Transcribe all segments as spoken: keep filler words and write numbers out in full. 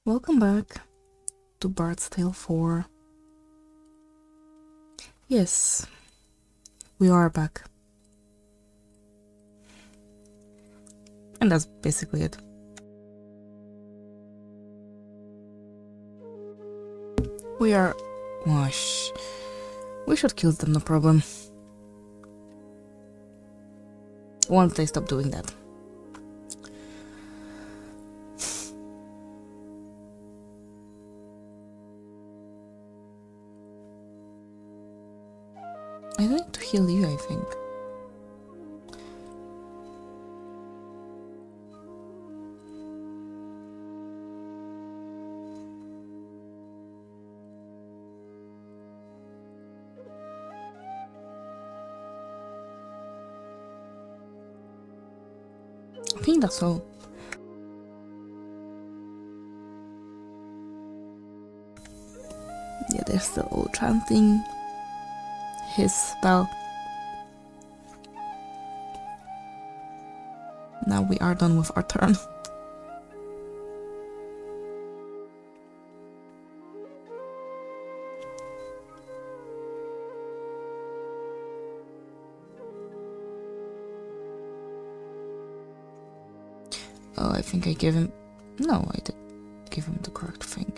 Welcome back to Bard's Tale four. Yes, we are back. And that's basically it. We are... Wash. We should kill them, no problem. Once they stop doing that. I need to heal you, I think. I think that's all. Yeah, they're still all chanting his spell. Now we are done with our turn. Oh, I think I gave him... No, I did give him the correct thing.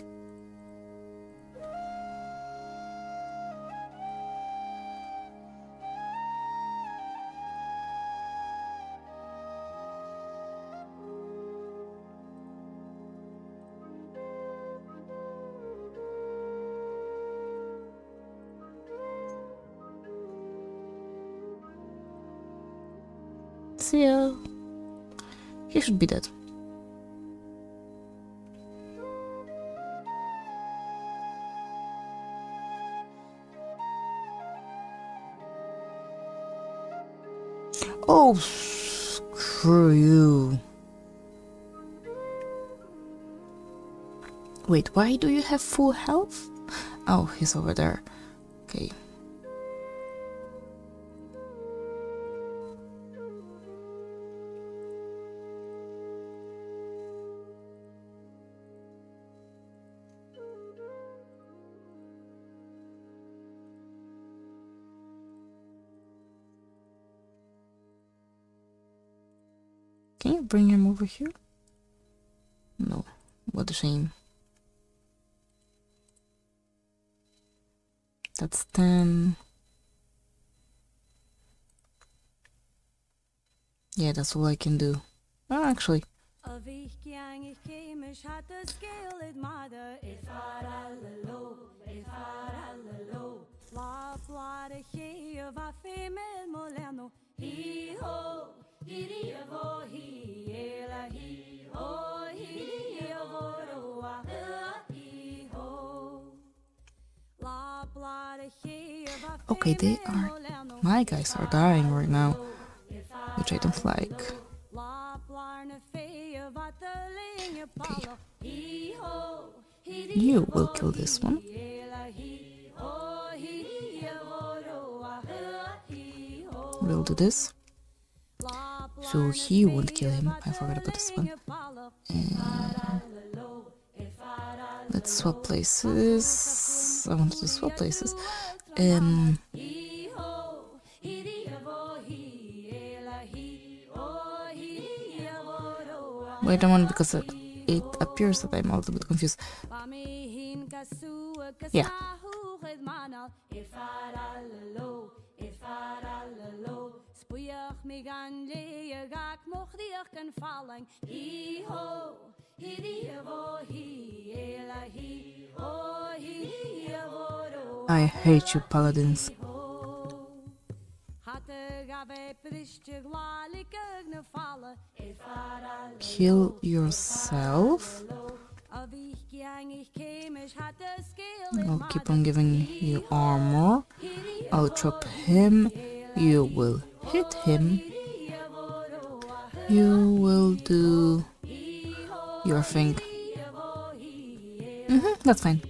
See ya. He should be dead. Oh, screw you. Wait, why do you have full health? Oh, he's over there. Okay. Can you bring him over here? No, what a shame. That's ten. Yeah, that's all I can do. Oh, actually. Okay, they are... My guys are dying right now, which I don't like. Okay. You will kill this one. We'll do this. So he won't kill him. I forgot about this one. And let's swap places. I wanted to swap places. Um, wait a moment, because it, it appears that I'm a little bit confused. Yeah. I hate you, paladins. Kill yourself. I'll keep on giving you armor. I'll drop him. You will hit him. You will do your thing. Mm-hmm, that's fine.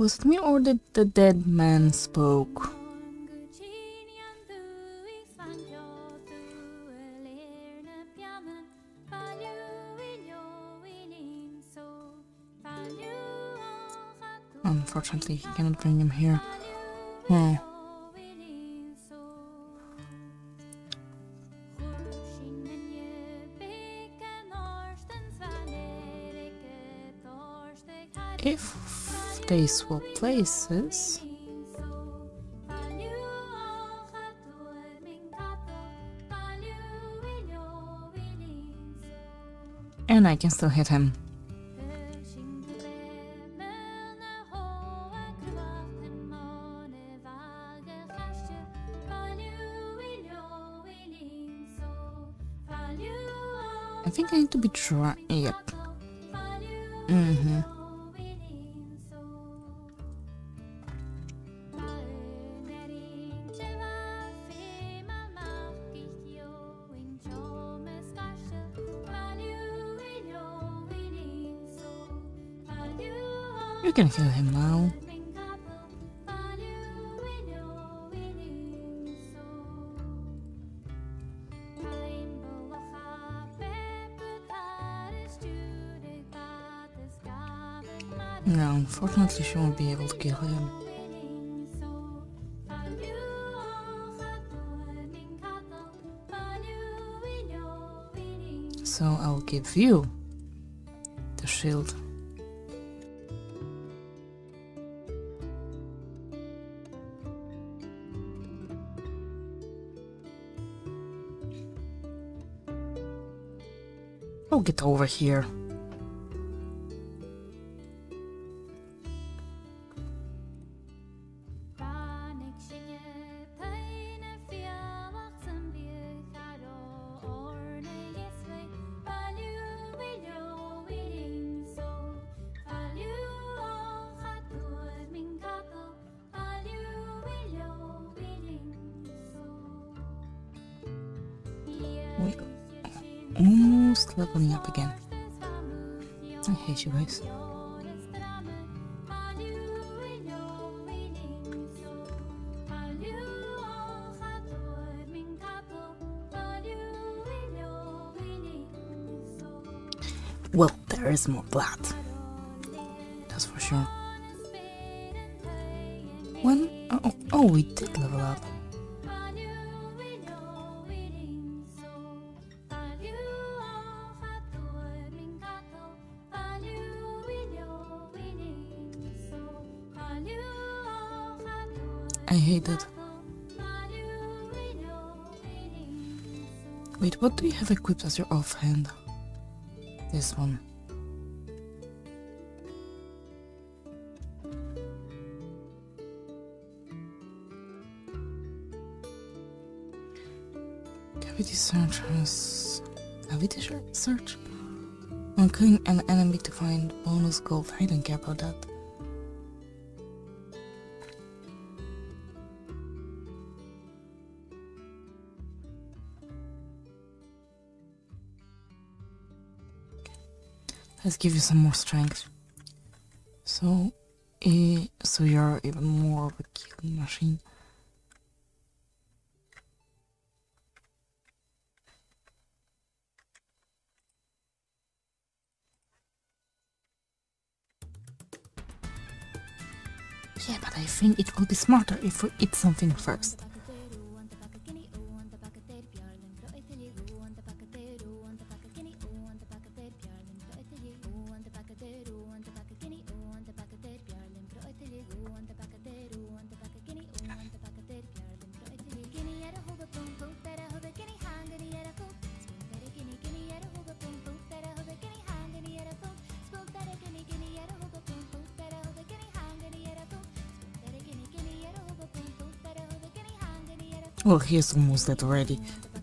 Was it me or did the dead man spoke? Unfortunately, he cannot bring him here. Oh. If they swap places, and I can still hit him. I think I need to be try. Yep. Mm-hmm. You can kill him now. No, unfortunately she won't be able to kill him. So I'll give you the shield. Oh, get over here. Wait. Almost leveling up again. I hate you guys. Well, there is more blood. That's for sure. When? Oh, oh, we did level up. I hate it. Wait, what do you have equipped as your offhand? This one. Cavity search has... Cavity search? On killing an enemy to find bonus gold. I don't care about that. Let's give you some more strength. So, uh, so you're even more of a killing machine. Yeah, but I think it will be smarter if we eat something first. Well, he's almost dead already.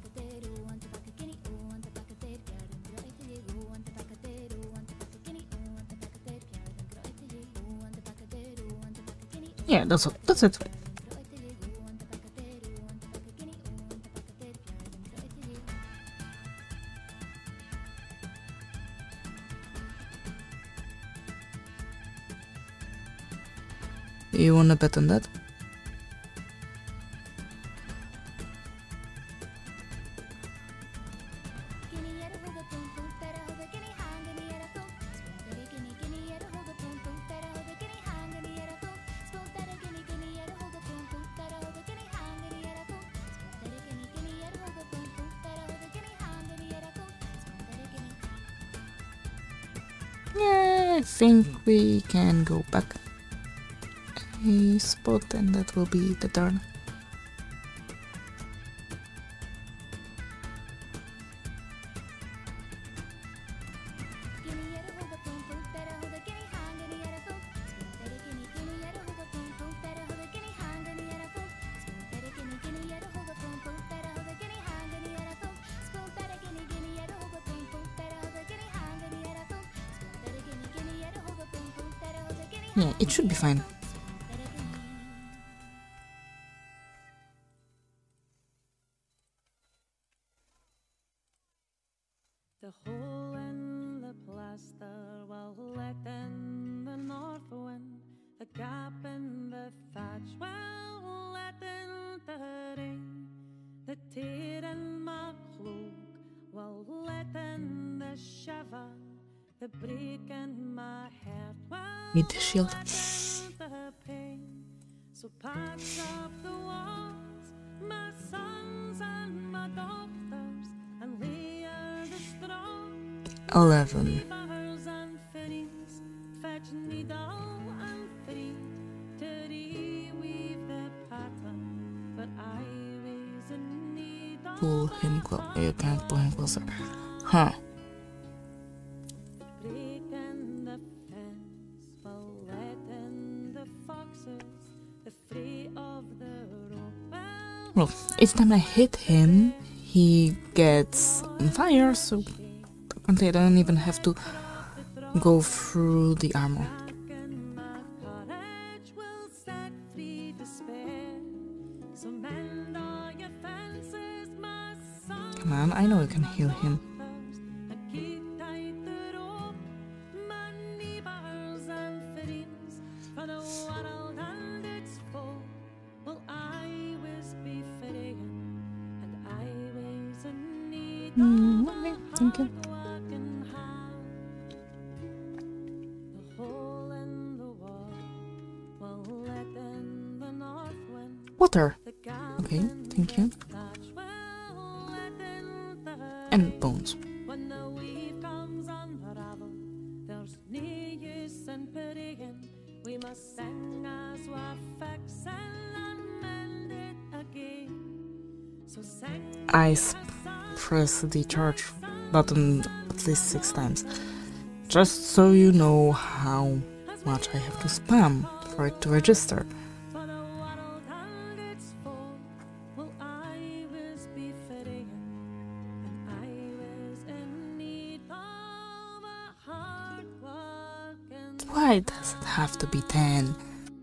Yeah, that's it. That's it. You wanna bet on that? Yeah, I think we can go back a spot and that will be the turn. Yeah, it should be fine. The hole in the plaster will let in the north wind. The gap in the thatch will let in the rain. The tear in my cloak will let in the shiver. The break in my heart will Need the shield. let in the pain. So patch up the walls, my sons and my daughters, and layer the straw. Eleven. Beavers and finnies, fetch needle and thread to reweave the pattern, but I raise a needle. Pull him close. You can't pull him closer. Huh. Break in the fence will let in the foxes, the fray of the rope. Well, each time I hit him, he gets on fire, so apparently I don't even have to go through the armor. And my courage will set free despair. So mend all your fences, my son. Come on, I know you can heal him. And keep tight the rope, my neighbors and friends. For the world and its folk will I always be free. And I raise a need Mm, okay, thank you. working hard. The hole in the wall will let in the north wind. Water. The gap Okay, in thank you. the thatch will let in the And bones. when the weave comes unraveled, there's no use in pitying. We must sing as we're fixing and mend it again. So sing I s- press the charge button at least six times. Just so you know how much I have to spam for it to register. for the world and its folk will I always be fitting, and I was in need of a hard working. Why does it have to be ten?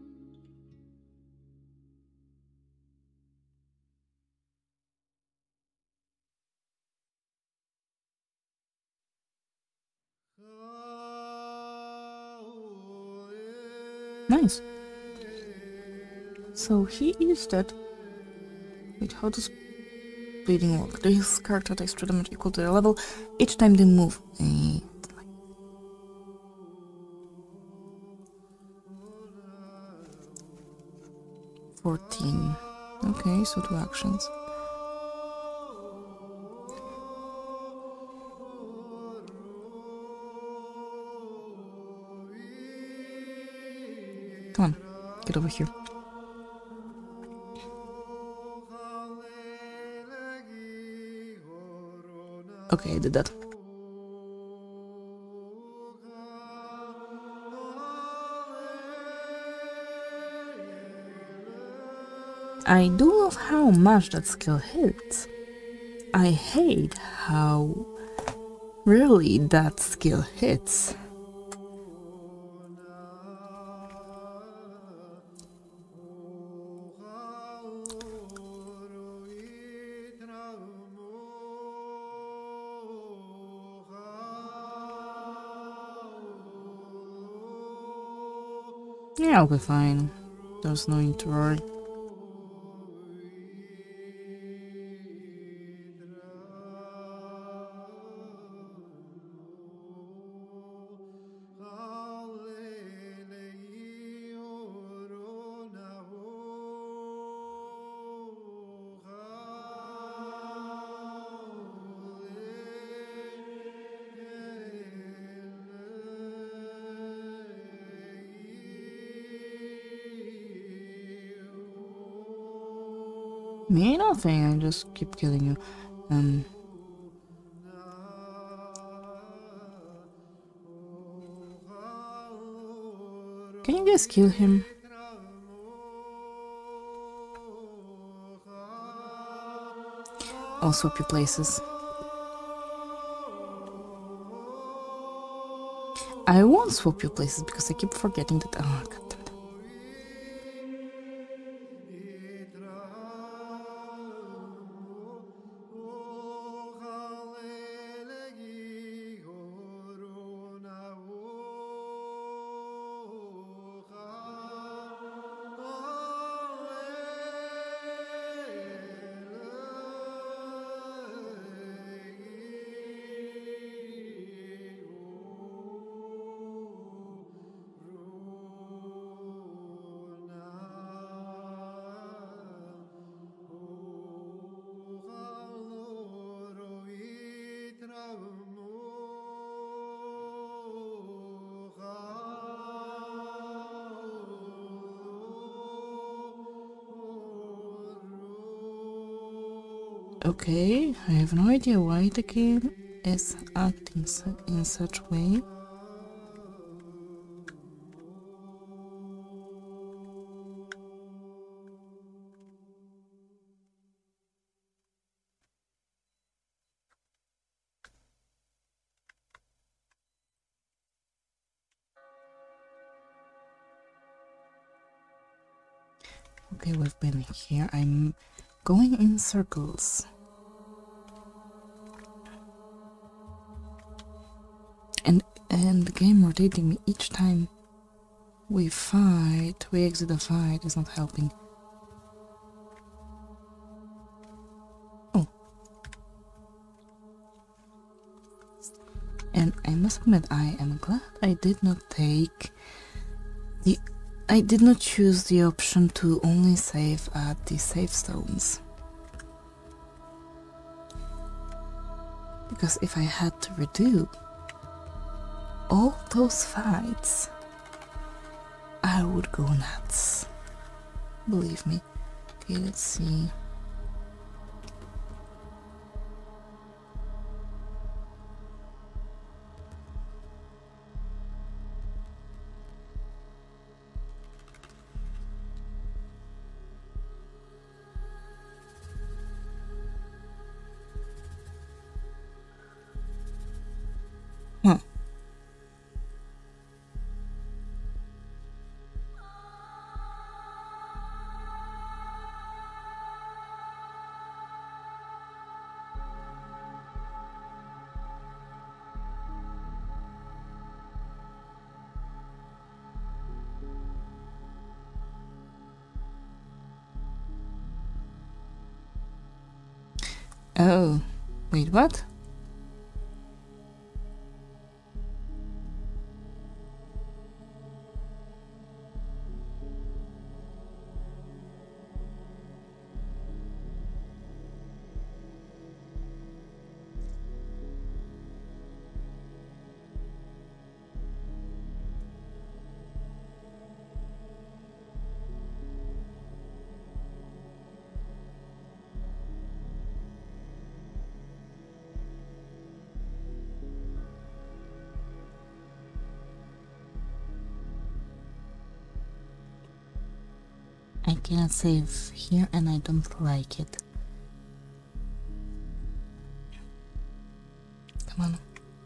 Nice. So he is dead. Wait, how does bleeding work? This character takes extra damage equal to their level each time they move. Eh, fourteen. Okay, so two actions. Come on, get over here. Okay, I did that. I do love how much that skill hits. I hate how rarely that skill hits. Yeah, I'll be fine. There's no need to worry. Me nothing, I just keep killing you. Um Can you guys kill him? I'll swap you places. I won't swap you places because I keep forgetting that. Oh, God damn it. Okay, I have no idea why the game is acting su in such a way. Okay, we've been here. I'm going in circles. And and the game rotating me each time we fight, we exit a fight is not helping. Oh. And I must admit, I am glad I did not take the I did not choose the option to only save at the save stones. Because if I had to redo all those fights, I would go nuts. Believe me. Okay, let's see. Huh. Oh, wait, what? I cannot save here and I don't like it. Come on.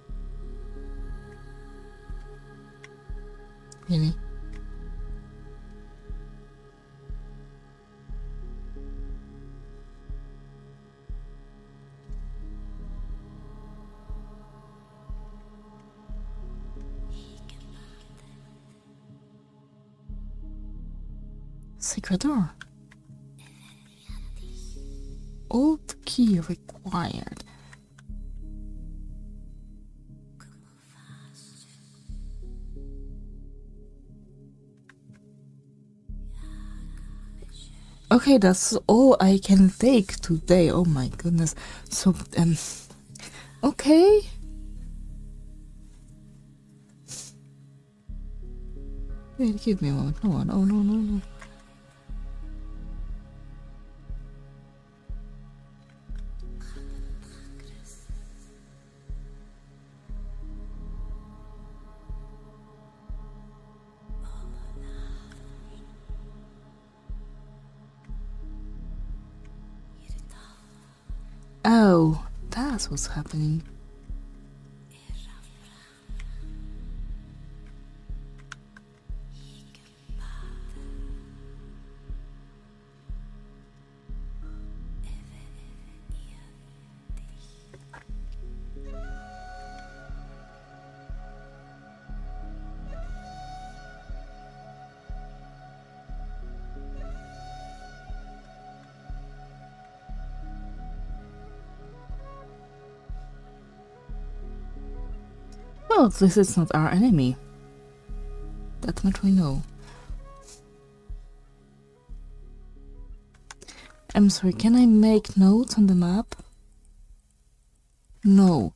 Really? Secret door. Old key required. Okay, that's all I can take today. Oh my goodness. So, um, okay. Wait, give me a moment. Come on. Oh, no, no, no. Oh, that's what's happening. Well, this is not our enemy. That much we know. I'm sorry, can I make notes on the map? No.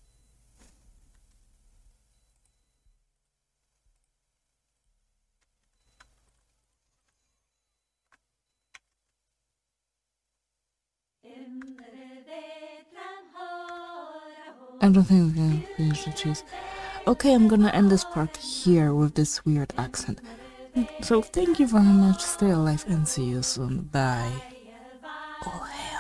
I don't think we can finish the cheese. Okay, I'm gonna end this part here with this weird accent. So thank you very much, stay alive and see you soon. Bye. Oh hell.